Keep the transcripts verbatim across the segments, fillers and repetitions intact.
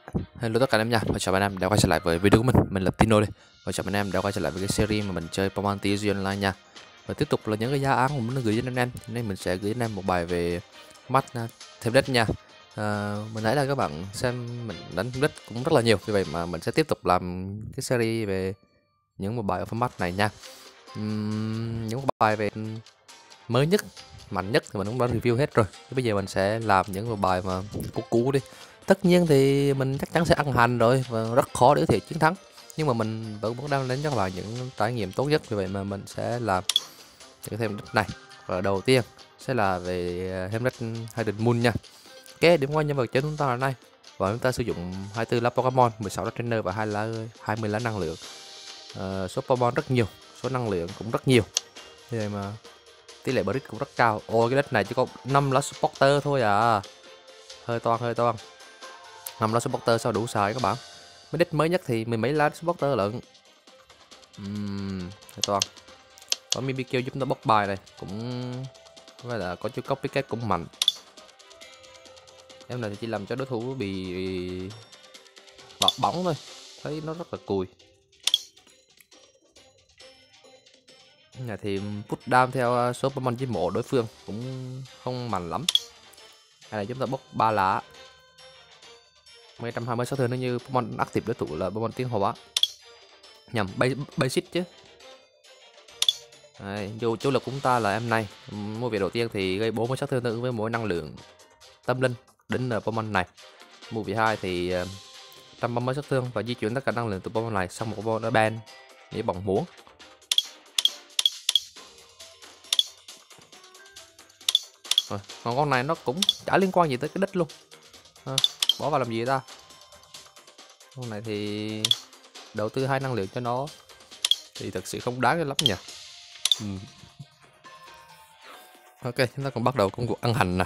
Hello tất cả anh em nha, và chào anh em đã quay trở lại với video của mình, mình là Tino đây. Và chào anh em đã quay trở lại với cái series mà mình chơi Pokemon tê giê Online nha. Và tiếp tục là những cái giá án mà mình gửi đến anh em, nên mình sẽ gửi đến anh em một bài về mắt thêm đất nha. À, mình thấy là các bạn xem mình đánh thêm đất cũng rất là nhiều, vì vậy mà mình sẽ tiếp tục làm cái series về những một bài ở format này nha. Uhm, những một bài về mới nhất, mạnh nhất thì mình cũng đã review hết rồi. Thì bây giờ mình sẽ làm những một bài mà cũ cũ đi. Tất nhiên thì mình chắc chắn sẽ ăn hành rồi và rất khó để có thể chiến thắng, nhưng mà mình vẫn muốn đem đến cho các bạn những trải nghiệm tốt nhất. Vì vậy mà mình sẽ làm những thêm đất này. Và đầu tiên sẽ là về thêm đất Hidden Moon nha. Ok, điểm qua nhân vật chính chúng ta là này, và chúng ta sử dụng hai mươi tư lá Pokemon, mười sáu lá trainer và hai lá hai mươi lá năng lượng. À, số Pokemon rất nhiều, số năng lượng cũng rất nhiều, vì vậy mà tỷ lệ Brit cũng rất cao. Ôi cái đất này chỉ có năm lá supporter thôi à, hơi toan hơi toan. Năm lá supporter sao đủ xài các bạn. Mấy deck mới nhất thì mười mấy lá supporter lận. Uhm, hơi toan. Có Mimikyu giúp nó bóc bài này, cũng với là có chú copycat cũng mạnh. Em này thì chỉ làm cho đối thủ bị bọt bóng thôi, thấy nó rất là cùi. Nhà thì put down theo số Pokemon chiếm mộ đối phương cũng không mạnh lắm. Hay là chúng ta bóc ba lá một trăm hai mươi sát thương, nếu như Pokemon active đối thủ là Pokemon tiến hóa, nhầm basic chứ. Đây, dù chủ lực của chúng ta là em này, mua việc đầu tiên thì gây bốn mươi sát thương tương ứng với mỗi năng lượng tâm linh đến Pokemon này. Mua vị hai thì một trăm ba mươi sát thương và di chuyển tất cả năng lượng từ Pokemon này sang một Pokemon ở ban như bằng muốn. Rồi, còn con này nó cũng chả liên quan gì tới cái đích luôn à, bỏ vào làm gì ta. Con này thì đầu tư hai năng lượng cho nó thì thật sự không đáng lắm nhỉ. Ừ. Ok, chúng ta còn bắt đầu công cuộc ăn hành nè.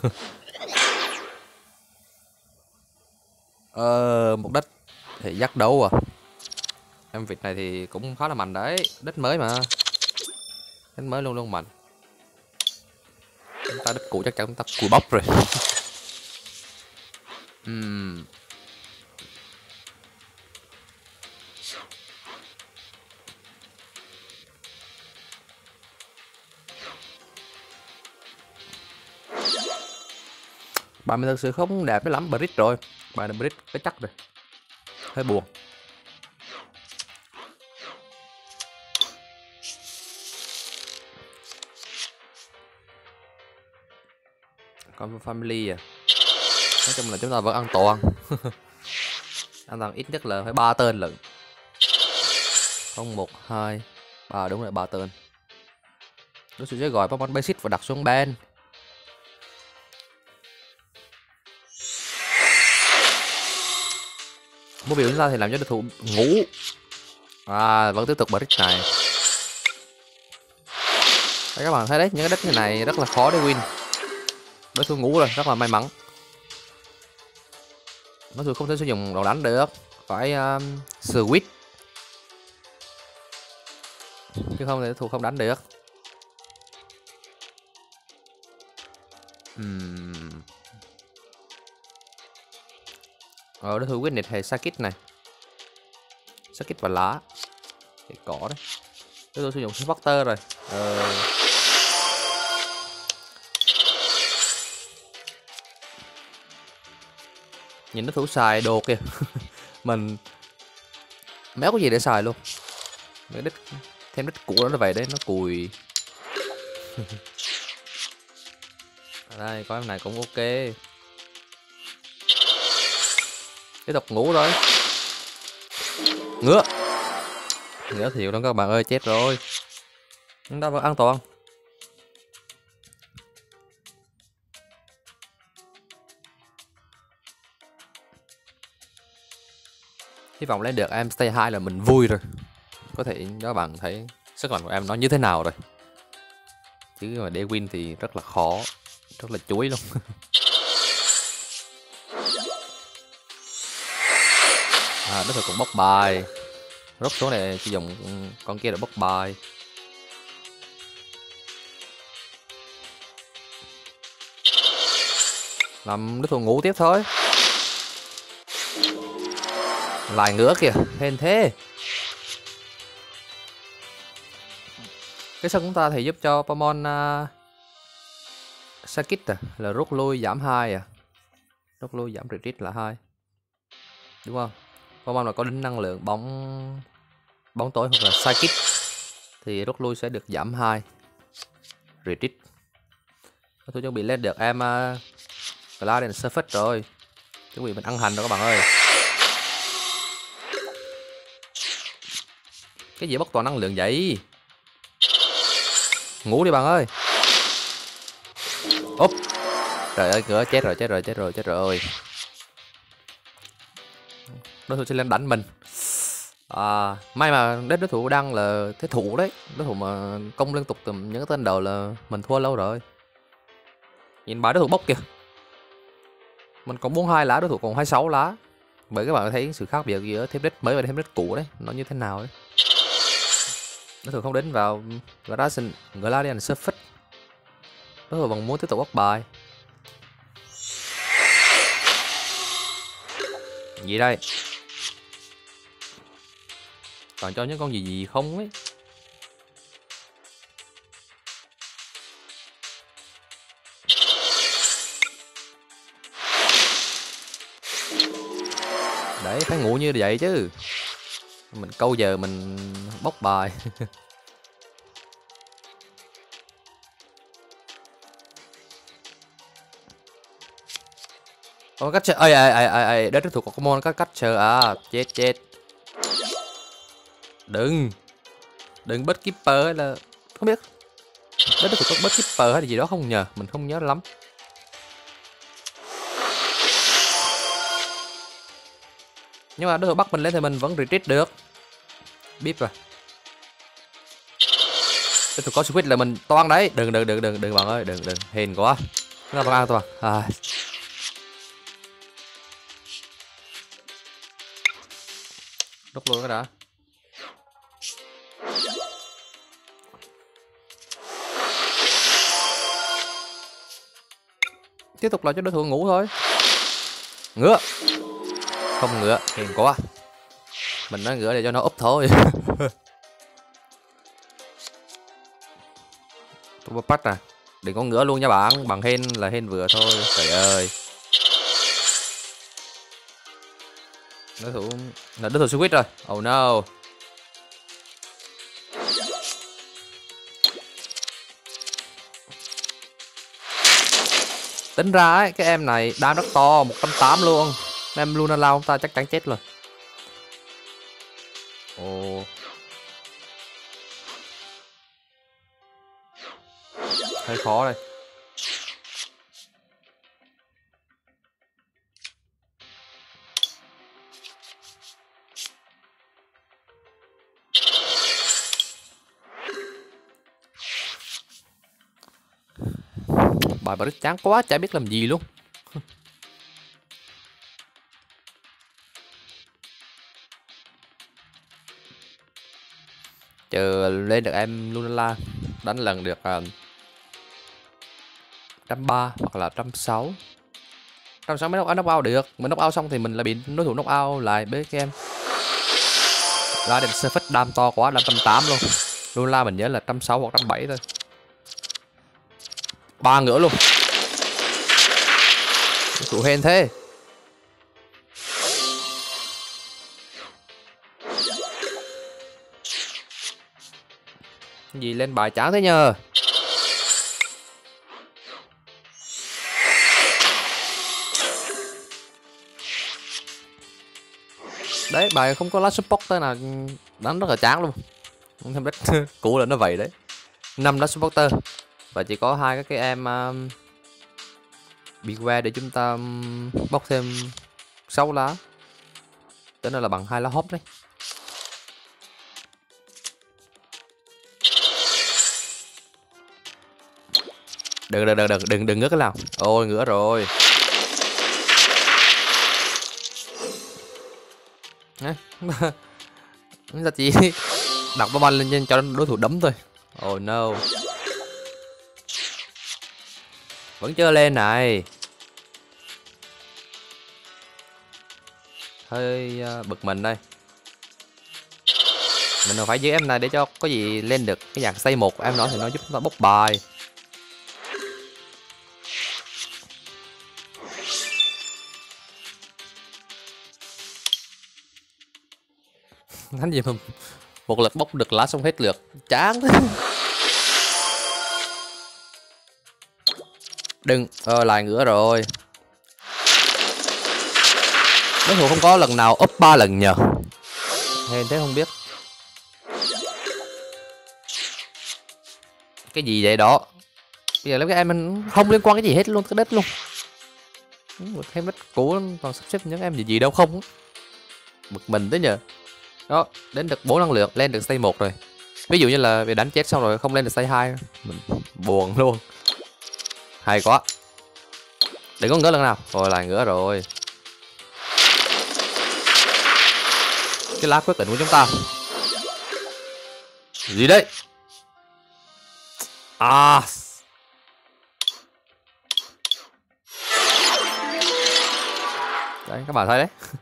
ờ, một đất thì dắt đấu à. Em vịt này thì cũng khá là mạnh đấy, đất mới mà, đất mới luôn luôn mạnh. Chúng ta đất cũ chắc chắn chúng ta cùi bóc rồi. uhm. Bài mình thực sự không đẹp với lắm, Brit rồi. Bài này Brit cái chắc rồi, hơi buồn. Con family à, nói chung là chúng ta vẫn an toàn. An toàn ít nhất là phải ba tên lận. Không một hai ba, đúng rồi, ba tên. Đối xử sẽ gọi Pokemon basic và đặt xuống ban. Mua biểu chúng ta thì làm cho đối thủ ngủ. À, vẫn tiếp tục Brit này. Đấy, các bạn thấy đấy, những cái deck như này rất là khó để win. Đối thủ ngủ rồi, rất là may mắn. Đối thủ không thể sử dụng đồ đánh được, phải um, switch, chứ không thì đối thủ không đánh được. Uhm. Ờ, đối thủ quyết định hệ Sakit này, Sakit và lá thì cỏ đấy. Đối thủ sử dụng supporter rồi. Ờ. Nhìn đối thủ xài đồ kìa. Mình méo có gì để xài luôn. Cái đích thêm đích cũ đó nó vậy đấy, nó cùi. Đây, có em này cũng ok. Tiếp tục ngủ rồi. Ngứa. Ngứa thiệt luôn các bạn ơi, chết rồi. Chúng ta vẫn an toàn. Hy vọng lấy được em stay high là mình vui rồi. Có thể các bạn thấy sức mạnh của em nó như thế nào rồi. Chứ mà để win thì rất là khó, rất là chuối luôn. À, đối thủ cũng bóc bài. Rút số này sử dụng con kia để bóc bài. Làm đối thủ ngủ tiếp thôi. Lại ngứa kìa, hên thế. Cái sân của ta thì giúp cho Pokemon uh, Psychic à, là rút lui giảm hai à. Rút lui giảm retreat là hai. Đúng không? Pokemon mà có đính năng lượng bóng bóng tối hoặc là Psychic thì rút lui sẽ được giảm hai retreat. Tôi chuẩn bị lên được em uh, Gladiant Surface rồi. Chuẩn bị mình ăn hành rồi các bạn ơi. Cái gì bốc toàn năng lượng vậy? Ngủ đi bạn ơi. Úp. Trời ơi, cửa chết rồi, chết rồi, chết rồi, chết rồi. Đối thủ sẽ lên đánh mình. À, may mà đến đối thủ đang là thế thủ đấy. Đối thủ mà công liên tục từ những cái tên đầu là mình thua lâu rồi. Nhìn bài đối thủ bốc kìa. Mình còn bốn mươi hai lá, đối thủ còn hai mươi sáu lá. Bởi các bạn thấy sự khác biệt giữa template mới và template cũ đấy, nó như thế nào đấy. Đối thủ không đến vào Gladiant, Gladiant Surface. Đối thủ vẫn muốn tiếp tục bốc bài. Gì đây? Còn cho những con gì gì không ấy. Đấy, phải ngủ như vậy chứ. Mình câu giờ mình bốc bài. Có cách chơi. Ơi ơi ơi ơi ơi, đó đối thủ của Pokemon có cách chơi à, chết chết. Đừng. Đừng bất keeper hay là không biết. Đó đối thủ có bất keeper hay là gì đó không nhờ, mình không nhớ lắm. Nhưng mà đối thủ bắt mình lên thì mình vẫn retreat được. Biết rồi. Đối thủ có switch là mình toan đấy. Đừng đừng đừng đừng đừng bạn ơi, đừng đừng hên quá. Nó bằng an toàn. À. Đốt luôn cái đã. Tiếp tục là cho đối thủ ngủ thôi. Ngựa. Không ngựa, hèn quá. Mình nói ngựa để cho nó úp thôi. Tôi bắt à. Đừng có ngựa luôn nha bạn, bằng hên là hên vừa thôi. Trời ơi. Đối thủ là đối thủ switch rồi. Oh no. Tính ra ấy, cái em này đam rất to, một trăm tám luôn. Em Lunala ông ta chắc chắn chết rồi. Ồ. Hơi khó đây. Bài bà rất chán quá, chả biết làm gì luôn. Chờ lên được em Lunala, đánh lần được uh, một trăm ba hoặc là một trăm sáu. một trăm sáu mới knock out được. Mình knock out xong thì mình lại bị đối thủ knock out lại với cái em. Gladiant Surface đam to quá, đam một trăm tám luôn. Lunala mình nhớ là một trăm sáu hoặc một trăm bảy thôi. Ba ngựa luôn. Thủ hên thế. Gì lên bài chán thế nhờ. Đấy, bài không có lá supporter nào đánh rất là chán luôn. Không biết cũ là nó vậy đấy. Năm lá supporter và chỉ có hai cái em um, Beware để chúng ta um, bóc thêm sáu lá. Tính ra là bằng hai lá hop đấy. Đừng đừng đừng đừng đừng đừng ngứa cái nào. Ôi ngứa rồi. Chúng ta chỉ đặt ball lên cho đối thủ đấm thôi. Oh no. Vẫn chưa lên này. hơi uh, bực mình đây. Mình còn phải giữ em này để cho có gì lên được cái dạng xây một của em nó thì nó giúp chúng ta bốc bài. Đánh gì mà một lượt bốc được lá xong hết lượt, chán thế. Đừng, ờ lại nữa rồi. Đối thủ không có lần nào up ba lần nhờ. Hèn thế không biết. Cái gì vậy đó? Bây giờ lấy cái em mình không liên quan cái gì hết luôn, cái đất luôn. Một thêm đất cũ toàn sắp xếp những em gì gì đâu không. Bực mình thế nhờ. Đó, đến được bốn năng lượng, lên được stage một rồi. Ví dụ như là bị đánh chết xong rồi không lên được stage hai, mình buồn luôn. Hay quá. Đừng có ngỡ lần nào. Rồi lại ngửa rồi. Cái lá quyết định của chúng ta. Gì đấy? À. Đấy, các bạn thấy đấy.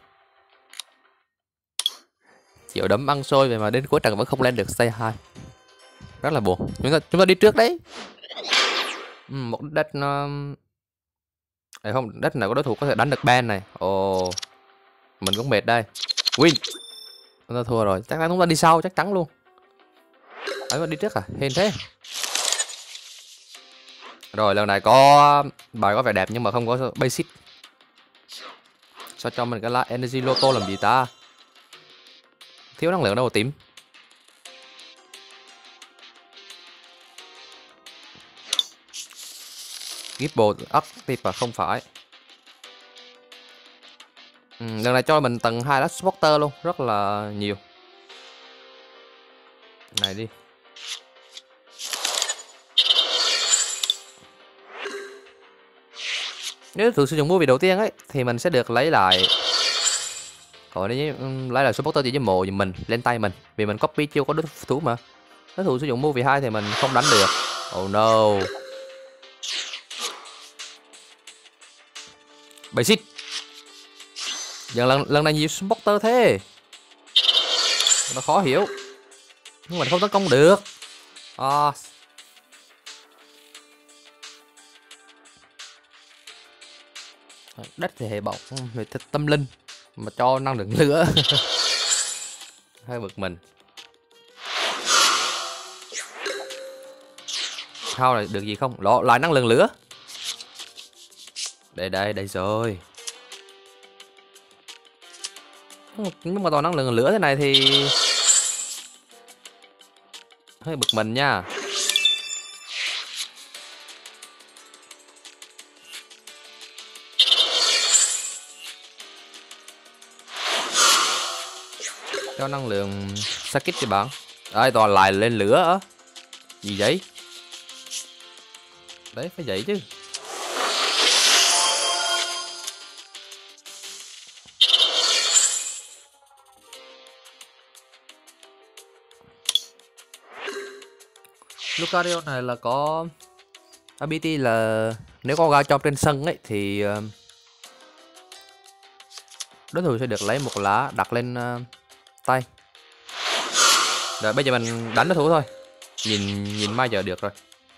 Chịu đấm ăn xôi về mà đến cuối trận vẫn không lên được stage hai. Rất là buồn. Chúng ta chúng ta đi trước đấy. Ừ, một đất nó Đấy không, đất nào có đối thủ có thể đánh được ban này. Ồ. Mình cũng mệt đây. Win. Chúng ta thua rồi, chắc chắn chúng ta đi sau chắc chắn luôn. Đấy mà đi trước à? Hên thế. Rồi lần này có bài có vẻ đẹp nhưng mà không có basic. Sao cho mình cái lá energy lotto làm gì ta? Thiếu năng lượng đâu mà tím. Gipple active à? Không phải. Ừ, lần này cho mình tầng hai lá supporter luôn, rất là nhiều. Này đi. Nếu thử sử dụng mua vị đầu tiên ấy thì mình sẽ được lấy lại. Còn nếu lấy lại supporter chỉ với mộ giùm mình lên tay mình, vì mình copy chưa có đối thủ mà. Nếu thử sử dụng mua vị hai thì mình không đánh được. Oh no. Basic. Giờ lần lần này nhiều supporter thế. Nó khó hiểu. Nhưng mà không tấn công được. À. Đất thì hệ bọc về tâm linh mà cho năng lượng lửa. Hơi bực mình. Sao này được gì không? Lộ lại năng lượng lửa. Đây đây đây rồi. Nhưng mà toàn năng lượng lửa thế này thì hơi bực mình nha. Cho năng lượng Sakit cho bạn. Đấy toàn lại lên lửa á. Gì vậy? Đấy phải vậy chứ. Lucario này là có ability là nếu có Garchomp trên sân ấy thì đối thủ sẽ được lấy một lá đặt lên uh, tay. Rồi bây giờ mình đánh đối thủ thôi. Nhìn nhìn mai giờ được rồi.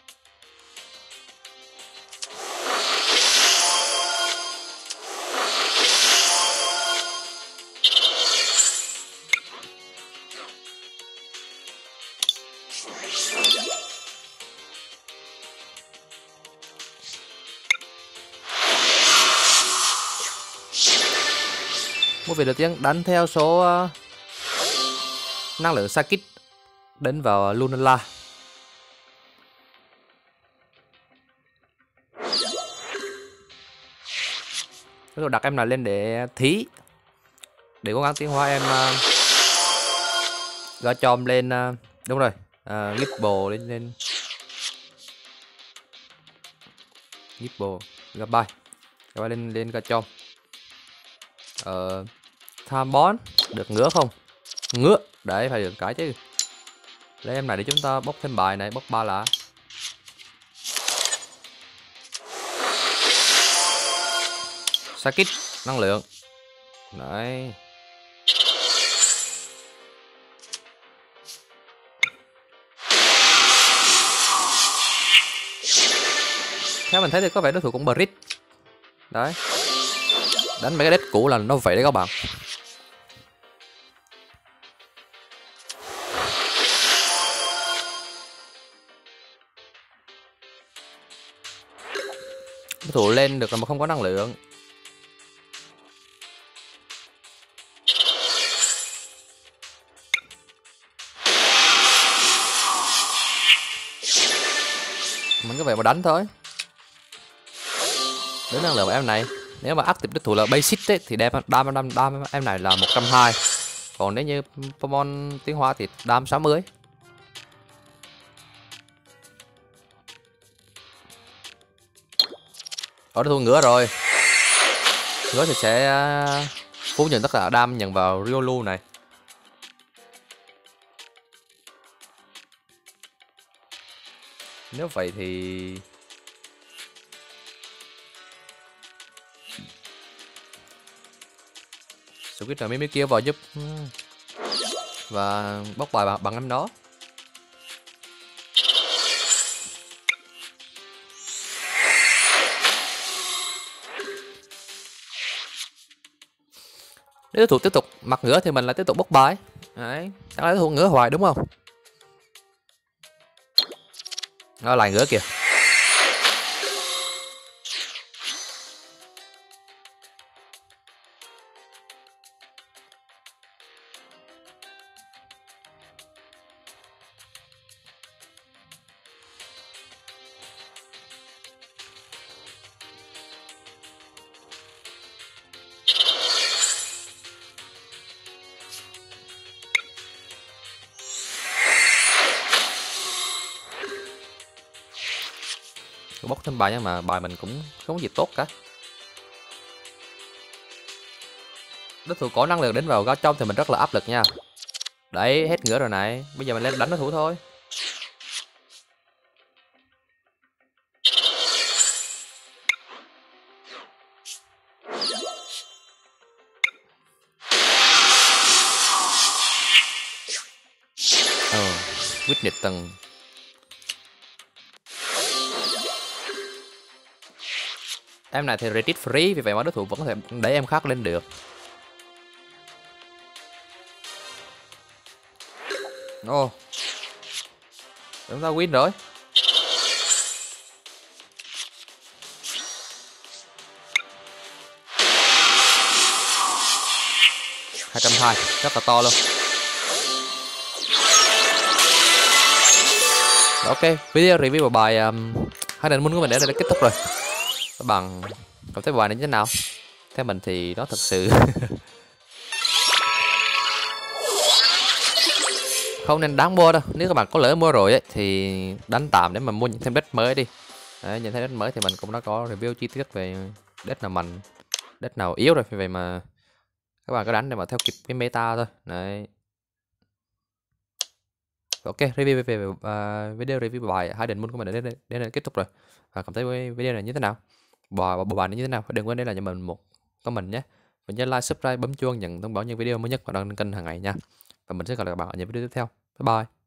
Một vị đầu tiên đánh theo số uh, năng lượng Sakit đến vào Lunala. Rồi đặt em này lên để thí, để cố gắng tiến hóa em uh, Garchomp lên uh, đúng rồi, uh, Gipple lên lên Gipple Gabby Gabby lên lên Garchomp. Ờ, tham bón được ngứa không? Ngứa đấy, phải được cái chứ. Lấy em này để chúng ta bốc thêm bài này, bốc ba lá. Sakit năng lượng. Đấy. Theo mình thấy thì có vẻ đối thủ cũng Brit. Đấy. Đánh mấy cái deck cũ là nó vậy đấy các bạn. Đối thủ lên được mà không có năng lượng. Mình có vẻ mà đánh thôi. Đến năng lượng của em này, nếu mà active đối thủ là basic ấy, thì đem đam đam đam em này là một trăm hai mươi. Còn nếu như Pokemon tiến hóa thì đam sáu mươi. Ở đối thủ ngựa rồi. Ngựa thì sẽ phủ nhận tất cả đam nhận vào Riolu này. Nếu vậy thì Switch là mấy mấy kia vào giúp và bóc bài bằng, bằng em đó. Nếu đối thủ tiếp tục mặc ngửa thì mình lại tiếp tục bóc bài. Đấy, chắc là đối thủ ngửa hoài đúng không? Nó lại ngửa kìa. Bóc thêm bài nhưng mà bài mình cũng không có gì tốt cả. Đối thủ có năng lượng đến vào gáo trong thì mình rất là áp lực nha. Đấy, hết ngửa rồi này. Bây giờ mình lên đánh đối thủ thôi. Ờ, quyết nhiệt tầng. Em này thì retreat free, vì vậy mà đối thủ vẫn có thể đẩy em khác lên được. Ồ oh. Chúng ta win rồi. hai trăm hai mươi, rất là to luôn. Ok, video review bài um, hai đền Moon của mình đến đây đã kết thúc rồi. Các bạn cảm thấy bài này như thế nào? Theo mình thì nó thật sự không nên đáng mua đâu. Nếu các bạn có lỡ mua rồi ấy, thì đánh tạm để mà mua những thêm deck mới đi. Đấy, những thêm deck mới thì mình cũng đã có review chi tiết về deck nào mạnh, deck nào yếu rồi. Vì vậy mà các bạn có đánh để mà theo kịp cái meta thôi. Đấy. Ok, review về uh, video review bài hai đền Moon của mình đến đây, đến đây kết thúc rồi. Và cảm thấy video này như thế nào? Bộ bộ bài này như thế nào? Đừng quên để lại cho mình một comment nhé. Và nhớ like, subscribe, bấm chuông nhận thông báo những video mới nhất và đăng kênh hàng ngày nha. Và mình sẽ gặp lại các bạn ở những video tiếp theo. Bye bye.